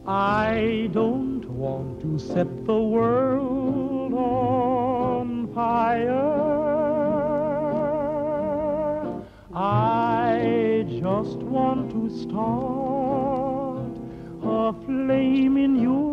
I don't want to set the world on fire. I just want to start a flame in your